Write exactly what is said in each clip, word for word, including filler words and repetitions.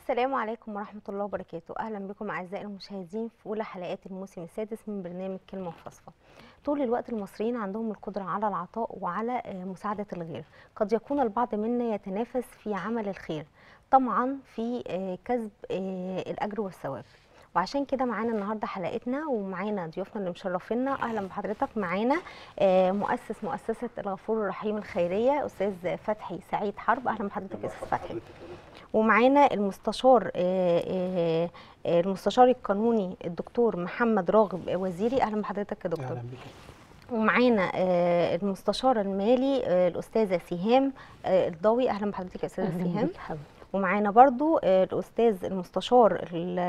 السلام عليكم ورحمة الله وبركاته. أهلا بكم أعزائي المشاهدين في أولى حلقات الموسم السادس من برنامج كلمة وفصفة. طول الوقت المصريين عندهم القدرة على العطاء وعلى مساعدة الغير. قد يكون البعض منا يتنافس في عمل الخير طمعا في كسب الأجر والثواب، وعشان كده معانا النهارده حلقتنا ومعانا ضيوفنا اللي مشرفينا. اهلا بحضرتك. معانا مؤسس مؤسسه الغفور الرحيم الخيريه استاذ فتحي سعيد حرب. اهلا بحضرتك يا استاذ فتحي. ومعانا المستشار المستشار القانوني الدكتور محمد راغب وزيري. اهلا بحضرتك يا دكتور. اهلا بك. ومعانا المستشار المالي الاستاذه سهام الضوي. اهلا بحضرتك يا استاذه سهام. ومعانا برضو الاستاذ المستشار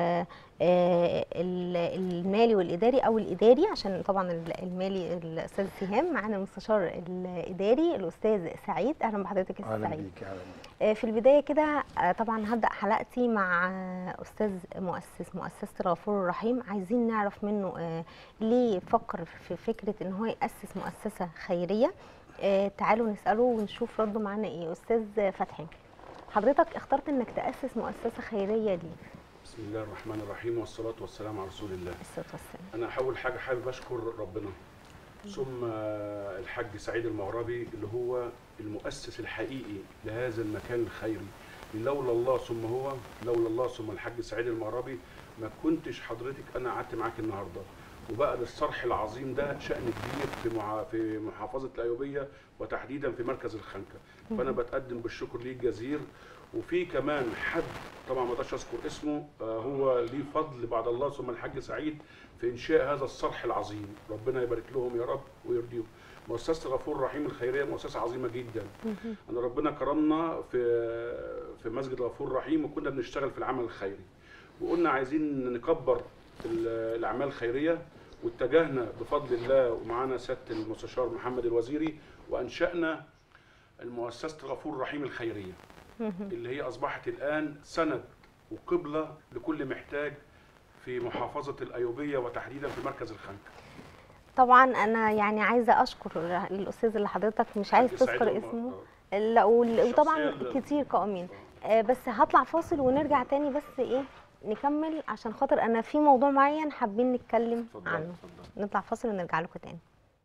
المالي والاداري او الاداري، عشان طبعا المالي الاستاذ سهام. معانا المستشار الاداري الاستاذ سعيد. اهلا بحضرتك يا استاذ سعيد. اهلا بيك. اهلا. في البدايه كده طبعا هبدا حلقتي مع استاذ مؤسس مؤسسه الغفور الرحيم. عايزين نعرف منه ليه فكر في فكره ان هو ياسس مؤسسه خيريه. تعالوا نساله ونشوف رده معانا ايه. استاذ فتحي، حضرتك اخترت انك تاسس مؤسسه خيريه ليه؟ بسم الله الرحمن الرحيم والصلاه والسلام على رسول الله. الصلاه والسلام. انا اول حاجه حابب اشكر ربنا ثم الحاج سعيد المغربي اللي هو المؤسس الحقيقي لهذا المكان الخيري. لولا الله ثم هو، لولا الله ثم الحاج سعيد المغربي ما كنتش حضرتك انا قعدت معاك النهارده. وبقى للصرح العظيم ده شأن كبير في مع... في محافظه القيوبيه وتحديدا في مركز الخنكه. فانا بتقدم بالشكر ليه الجزير. وفي كمان حد طبعا ما اقدرش اذكر اسمه، هو ليه فضل بعد الله ثم الحاج سعيد في انشاء هذا الصرح العظيم. ربنا يبارك لهم يا رب ويرضيهم. مؤسسه الغفور الرحيم الخيريه مؤسسه عظيمه جدا. انا ربنا كرمنا في في مسجد الغفور الرحيم وكنا بنشتغل في العمل الخيري، وقلنا عايزين نكبر الاعمال الخيريه، واتجهنا بفضل الله ومعانا سياده المستشار محمد الوزيري وانشانا المؤسسه الغفور الرحيم الخيريه اللي هي اصبحت الان سند وقبله لكل محتاج في محافظه القيوبيه وتحديدا في مركز الخنكه. طبعا انا يعني عايزه اشكر الاستاذ اللي حضرتك مش عايز تذكر اسمه، لا وطبعا كتير قائمين. بس هطلع فاصل ونرجع تاني، بس ايه نكمل عشان خاطر انا في موضوع معين حابين نتكلم فضل عنه. فضل. نطلع فاصل ونرجع لكم تاني.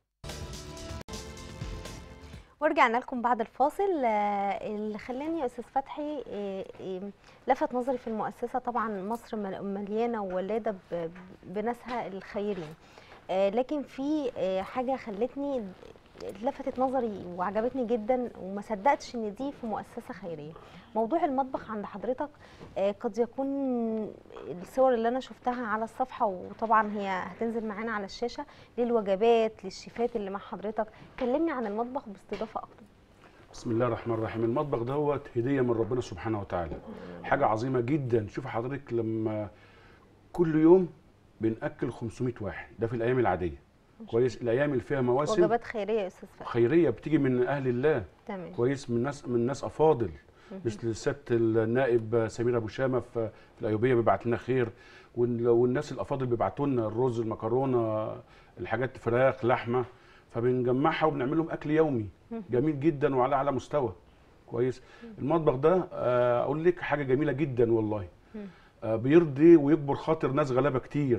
ورجعنا لكم بعد الفاصل. اللي خلاني يا استاذ فتحي لفت نظري في المؤسسه، طبعا مصر مليانه وولاده بناسها الخيرين، لكن في حاجه خلتني لفتت نظري وعجبتني جدا وما صدقتش ان دي في مؤسسه خيريه. موضوع المطبخ عند حضرتك. قد يكون الصور اللي انا شفتها على الصفحه وطبعا هي هتنزل معانا على الشاشه للوجبات للشيفات اللي مع حضرتك. كلمني عن المطبخ باستضافه اكتر. بسم الله الرحمن الرحيم. المطبخ دوت هديه من ربنا سبحانه وتعالى، حاجه عظيمه جدا. شوف حضرتك لما كل يوم بنأكل خمسمائة واحد، ده في الايام العاديه كويس. الايام اللي فيها مواسم وجبات خيريه يا استاذ فتحي، خيريه بتيجي من اهل الله. تمام. كويس، من ناس من ناس افاضل مثل سياده النائب سمير ابو شامه في القيوبيه بيبعت لنا خير، والناس الافاضل بيبعتوا لنا الرز المكرونه الحاجات فراخ لحمه، فبنجمعها وبنعمل لهم اكل يومي جميل جدا وعلى اعلى مستوى. كويس. المطبخ ده اقول لك حاجه جميله جدا والله، بيرضي ويكبر خاطر ناس غلابه كتير.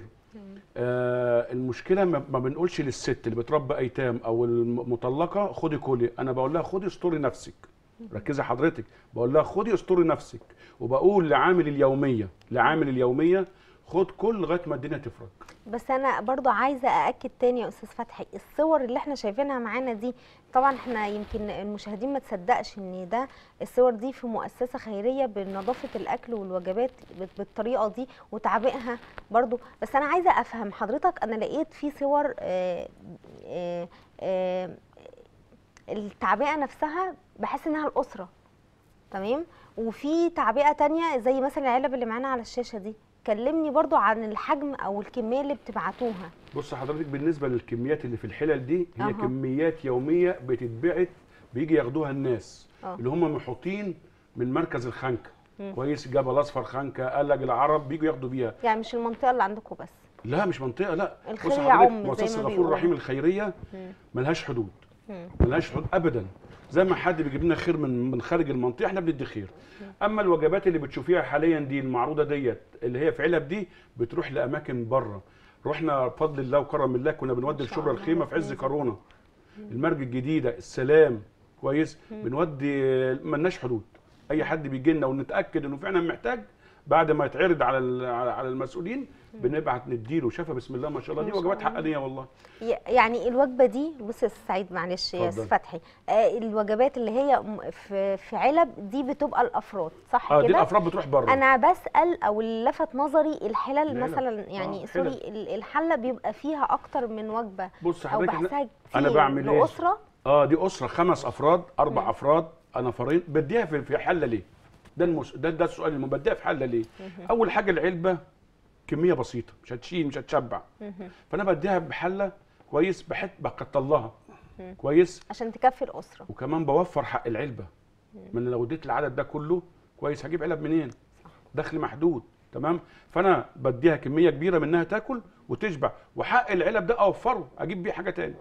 آه المشكله ما بنقولش للست اللي بتربى ايتام او المطلقه خدي كلي، انا بقول لها خدي استوري نفسك. ركزي حضرتك، بقول لها خدي استوري نفسك، وبقول لعامل اليوميه لعامل اليوميه خد كل لغايه ما الدنيا تفرج. بس انا برضو عايزه ااكد تاني يا استاذ فتحي، الصور اللي احنا شايفينها معانا دي طبعا احنا يمكن المشاهدين ما تصدقش ان ده الصور دي في مؤسسه خيريه بنظافه الاكل والوجبات بالطريقه دي وتعبئها برضو. بس انا عايزه افهم حضرتك، انا لقيت في صور آآ آآ آآ التعبئه نفسها بحس انها الاسره، تمام، وفي تعبئه تانية زي مثلا العلب اللي معانا على الشاشه دي. كلمني برضو عن الحجم او الكميه اللي بتبعتوها. بص حضرتك، بالنسبه للكميات اللي في الحلل دي هي أه. كميات يوميه بتتبعت، بيجي ياخدوها الناس أه. اللي هم محوطين من مركز الخنكه. كويس، جبل اصفر خنكه قلج العرب بيجوا ياخدوا بيها. يعني مش المنطقه اللي عندكم بس؟ لا مش منطقه، لا. الخيريه عم مؤسسه الغفور الرحيم الخيريه ملهاش حدود، ملهاش حدود ابدا. زي ما حد بيجيب لنا خير من من خارج المنطقه احنا بندي خير. اما الوجبات اللي بتشوفيها حاليا دي المعروضه ديت اللي هي في علب دي بتروح لاماكن بره. رحنا بفضل الله وكرم الله كنا بنودي في شبرا الخيمه في عز كورونا، المرج الجديده، السلام، كويس، بنودي ملناش حدود. اي حد بيجي لنا ونتاكد انه فعلا محتاج بعد ما يتعرض على على المسؤولين بنبعت نديله. شافها بسم الله ما شاء الله، دي وجبات حقانيه والله. يعني الوجبه دي بص يا استاذ سعيد معلش يا استاذ فتحي، آه الوجبات اللي هي في في علب دي بتبقى الافراد صح كده؟ اه دي الافراد بتروح بره. انا بسال او اللي لفت نظري الحلل الحلل. مثلا يعني آه سوري الحله بيبقى فيها اكتر من وجبه. بص او بحسها انا بعمل ايه؟ لاسره. اه دي اسره خمس افراد اربع م. افراد نفرين بديها في في حله ليه؟ ده المس... ده ده السؤال اللي بديها في حله ليه؟ اول حاجه العلبه كميه بسيطه مش هتشيل مش هتشبع، فانا بديها بحله كويس بحط بكتلها كويس عشان تكفي الاسره، وكمان بوفر حق العلبه. من لو اديت العدد ده كله كويس هجيب علب منين؟ دخل محدود تمام. فانا بديها كميه كبيره منها تاكل وتشبع، وحق العلب ده اوفره اجيب بيه حاجه تاني.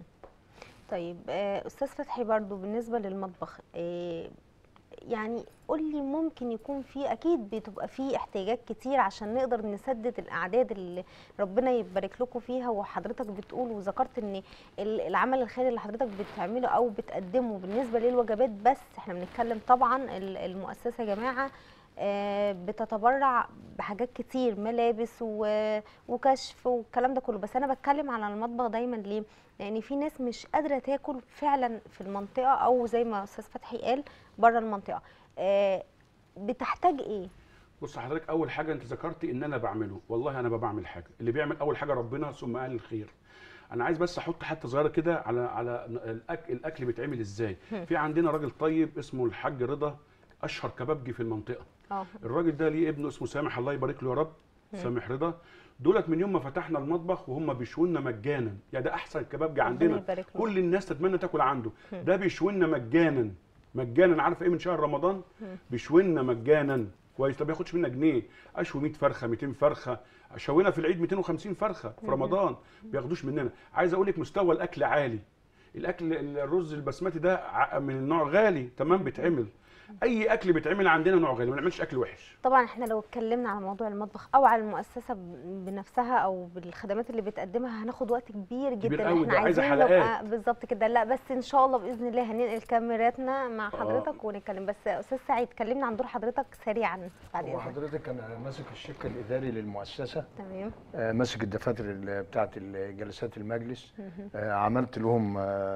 طيب استاذ فتحي برضو بالنسبه للمطبخ يعني قول لي ممكن يكون في اكيد بتبقى في احتياجات كتير عشان نقدر نسدد الاعداد اللي ربنا يبارك لكم فيها، وحضرتك بتقول وذكرت ان العمل الخيري اللي حضرتك بتعمله او بتقدمه بالنسبه للوجبات بس، احنا بنتكلم طبعا المؤسسه يا جماعه بتتبرع بحاجات كتير ملابس وكشف والكلام ده كله، بس انا بتكلم على المطبخ دايما ليه؟ لان يعني في ناس مش قادره تاكل فعلا في المنطقه او زي ما استاذ فتحي قال بره المنطقه. أه بتحتاج ايه؟ بص حضرتك اول حاجه انت ذكرتي ان انا بعمله، والله انا ما بعمل حاجه، اللي بيعمل اول حاجه ربنا ثم اهل الخير. انا عايز بس احط حته صغيره كده على على الاكل الاكل بيتعمل ازاي. في عندنا راجل طيب اسمه الحاج رضا، اشهر كبابجي في المنطقه. أوه. الراجل ده ليه ابنه اسمه سامح الله يبارك له يا رب، سامح رضا. دولت من يوم ما فتحنا المطبخ وهم بيشونا مجانا، يعني ده احسن كبابجي عندنا، كل الناس تتمنى تاكل عنده. ده بيشونا مجانا مجانا. عارف ايه؟ من شهر رمضان بيشونا مجانا كويس، طب ما ياخدش منا جنيه. اشوي مية فرخه ميتين فرخه، شوينا في العيد ميتين وخمسين فرخه في رمضان، ما بياخدوش مننا. عايز اقول لك مستوى الاكل عالي. الاكل الرز البسمتي ده من النوع غالي تمام، بيتعمل اي اكل بيتعمل عندنا نوع غالي، ما بنعملش اكل وحش. طبعا احنا لو اتكلمنا على موضوع المطبخ او على المؤسسه بنفسها او بالخدمات اللي بتقدمها هناخد وقت كبير جدا. كبير احنا عايزين نبقى بالظبط كده. لا بس ان شاء الله باذن الله هننقل كاميراتنا مع حضرتك آه. ونتكلم. بس استاذ سعيد كلمنا عن دور حضرتك سريعا بعد اذنك. حضرتك انا ماسك الشق الاداري للمؤسسه تمام. آه ماسك الدفاتر بتاعه جلسات المجلس. آه عملت لهم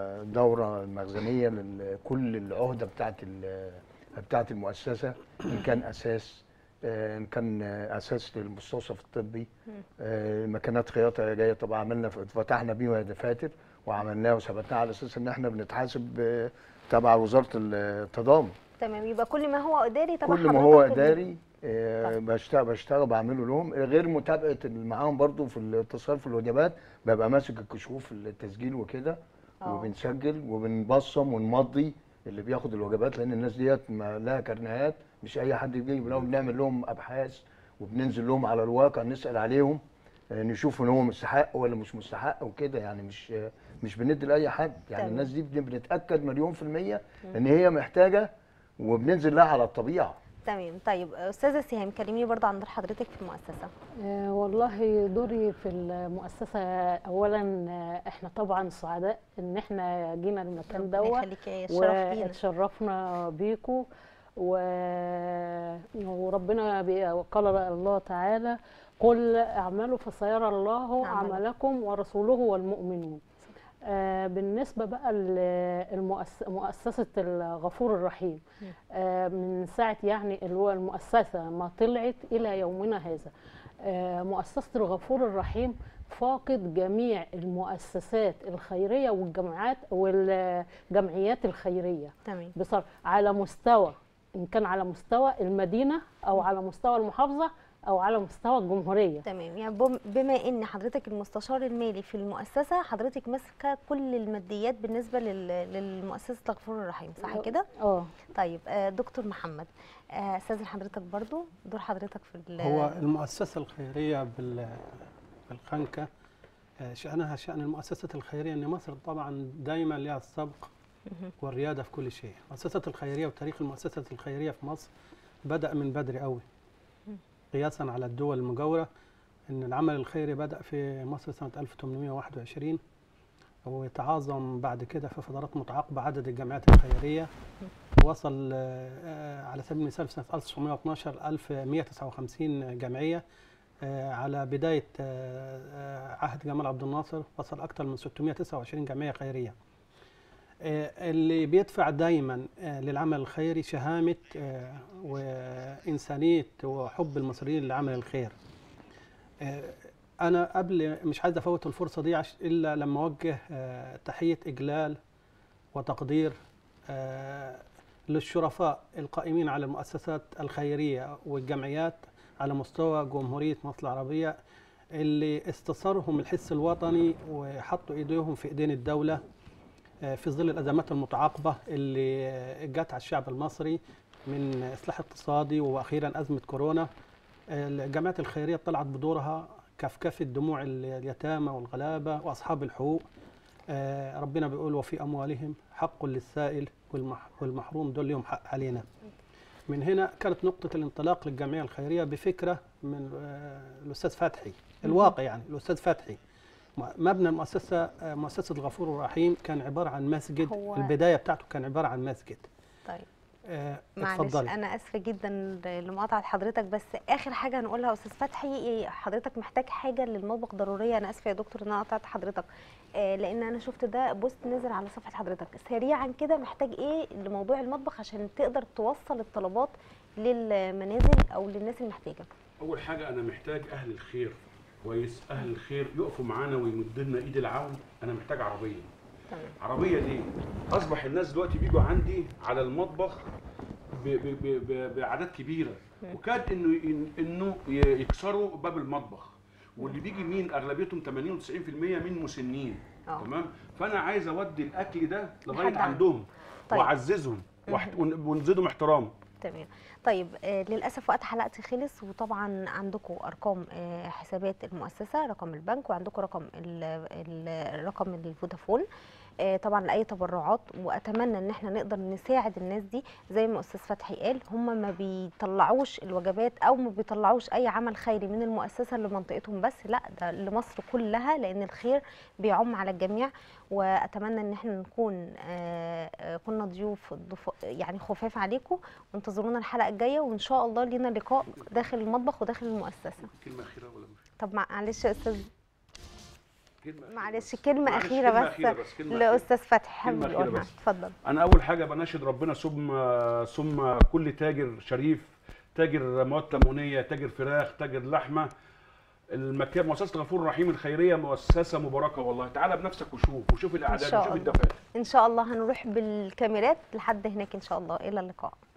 دوره مخزنيه لكل العهده بتاعه بتاعت المؤسسه، ان كان اساس ان كان اساس للمستوصف الطبي، مكانات خياطه جايه. طبعا عملنا فتحنا بيها دفاتر وعملناها وثبتناها على اساس ان احنا بنتحاسب تبع وزاره التضامن. تمام. يبقى كل ما هو اداري تبع كل ما هو اداري بشتغل بشتغل بعمله لهم، غير متابعه معاهم برضو في الاتصال في الوجبات. ببقى ماسك الكشوف التسجيل وكده، وبنسجل وبنبصم ونمضي اللي بياخد الوجبات، لان الناس ديت لها كرنيهات، مش اي حد بيجي. بنعمل لهم ابحاث وبننزل لهم على الواقع نسال عليهم نشوف ان هو مستحق ولا مش مستحق وكده، يعني مش مش بندي لاي حد يعني. الناس دي بنتاكد مليون في الميه ان هي محتاجه وبننزل لها على الطبيعه. تمام. طيب استاذه سهام كلميني برضه عن دور حضرتك في المؤسسه. آه والله دوري في المؤسسه اولا احنا طبعا سعداء ان احنا جينا المكان دوت واتشرفنا بيكم، وربنا قال الله تعالى قل اعملوا فسيرى الله عملكم ورسوله والمؤمنون. آه بالنسبة بقى لمؤسسة الغفور الرحيم، آه من ساعة يعني اللي هو المؤسسة ما طلعت إلى يومنا هذا، آه مؤسسة الغفور الرحيم فاقد جميع المؤسسات الخيرية والجمعيات والجمعيات الخيرية. تمام. بصراحة على مستوى، إن كان على مستوى المدينة أو على مستوى المحافظة او على مستوى الجمهوريه. تمام. يعني بما ان حضرتك المستشار المالي في المؤسسه، حضرتك ماسكه كل الماديات بالنسبه للمؤسسه الغفور الرحيم صح كده؟ اه. طيب دكتور محمد، استاذن حضرتك برضو دور حضرتك في هو المؤسسه الخيريه بالخنكه شانها شان المؤسسات الخيريه، ان مصر طبعا دايما لها السبق والرياده في كل شيء. المؤسسات الخيريه وتاريخ المؤسسات الخيريه في مصر بدأ من بدري قوي قياسا على الدول المجاوره. ان العمل الخيري بدأ في مصر سنه ألف وثمانمائة وواحد وعشرين ويتعاظم بعد كده في فترات متعاقبه عدد الجمعيات الخيريه، وصل على سبيل المثال في سنه ألف وتسعمائة واثني عشر ألف ومائة وتسعة وخمسين جمعيه. على بدايه عهد جمال عبد الناصر وصل اكثر من ستمائة وتسعة وعشرين جمعيه خيريه. اللي بيدفع دايما للعمل الخيري شهامه وانسانيه وحب المصريين لعمل الخير. أنا قبل مش عايز أفوت الفرصة دي إلا لما أوجه تحية إجلال وتقدير للشرفاء القائمين على المؤسسات الخيرية والجمعيات على مستوى جمهورية مصر العربية، اللي استصارهم الحس الوطني وحطوا إيديهم في إيدين الدولة في ظل الأزمات المتعاقبة اللي جت على الشعب المصري من إصلاح اقتصادي وأخيرا أزمة كورونا. الجمعيات الخيرية طلعت بدورها كفكفة دموع اليتامى والغلابة وأصحاب الحقوق. آه ربنا بيقول وفي أموالهم حق للسائل والمحروم، دول لهم حق علينا. من هنا كانت نقطة الانطلاق للجمعية الخيرية بفكرة من آه الأستاذ فتحي الواقع، يعني الأستاذ فتحي. مبنى المؤسسة آه مؤسسة الغفور الرحيم كان عبارة عن مسجد، البداية بتاعته كان عبارة عن مسجد. طيب آه معلش اتفضلي. انا اسفه جدا لمقاطعه حضرتك، بس اخر حاجه هنقولها يا استاذ فتحي، حضرتك محتاج حاجه للمطبخ ضروريه. انا اسفه يا دكتور ان انا قطعت حضرتك، آه لان انا شفت ده بوست نزل على صفحه حضرتك. سريعا كده محتاج ايه لموضوع المطبخ عشان تقدر توصل الطلبات للمنازل او للناس المحتاجه؟ اول حاجه انا محتاج اهل الخير كويس، اهل الخير يقفوا معانا ويمدوا لنا ايد العون. انا محتاج عربيه. تمام. عربيه ليه؟ اصبح الناس دلوقتي بيجوا عندي على المطبخ باعداد كبيره، وكاد انه انه يكسروا باب المطبخ، واللي بيجي مين اغلبيتهم ثمانين وتسعين بالمئة من مسنين. أوه. تمام. فانا عايز اودي الاكل ده لغايه عندهم. طيب. واعززهم ونزيدهم احترام. تمام. طيب آه للاسف وقت حلقتي خلص، وطبعا عندكم ارقام آه حسابات المؤسسه، رقم البنك، وعندكم رقم الرقم الفودافون آه طبعا لاي تبرعات، واتمنى ان احنا نقدر نساعد الناس دي. زي ما استاذ فتحي قال، هم ما بيطلعوش الوجبات او ما بيطلعوش اي عمل خيري من المؤسسه لمنطقتهم بس، لا ده لمصر كلها، لان الخير بيعم على الجميع. واتمنى ان احنا نكون آه كنا ضيوف يعني خفاف عليكم، وانتظرونا الحلقه الجايه، وان شاء الله لينا لقاء داخل المطبخ وداخل المؤسسه. كلمه اخيره ولا مش؟ طب معلش يا استاذ، كلمة معلش كلمة معلش أخيرة كلمة بس, أخيرة بس كلمة لأستاذ فتحي حابب يقولها. اتفضل. أنا أول حاجة بناشد ربنا ثم ثم كل تاجر شريف، تاجر مواد تموينية، تاجر فراخ، تاجر لحمة. المكان مؤسسة الغفور الرحيم الخيرية مؤسسة مباركة والله. تعالى بنفسك وشوف وشوف الأعداد وشوف الدفاتر. إن شاء الله هنروح بالكاميرات لحد هناك إن شاء الله. إلى اللقاء.